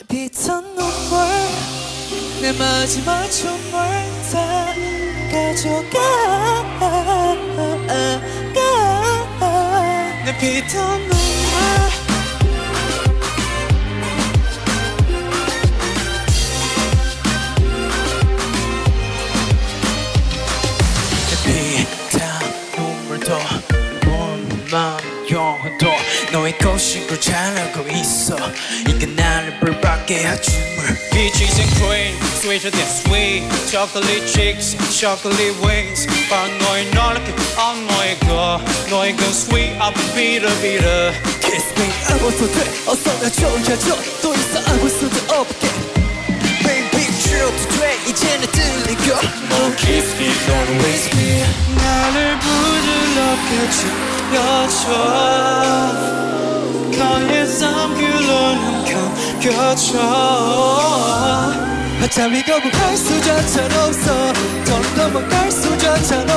비턴 눈물 내 마지막 춤을 다 가져가 내 비턴 눈물 영혼도 너의 것이고 잘 알고 있어 이게 나를 불받게 할 춤을 Peaches and cream, sweeter than sweet Chocolate chicks, chocolate wings 바로 너의 놀랍게 너의 거 너의 그 sweet up 비tter bitter Kiss me 아무도 돼 어서 날 조여줘 또 이상 아무 수도 없게 Baby 줄여도 돼 이제는 들리고 Oh kiss me, don't waste me 나를 부드럽게 지켜줘 너의 삶길로 남겨줘 바다 위 거북할 수조차 없어 더 넘어갈 수조차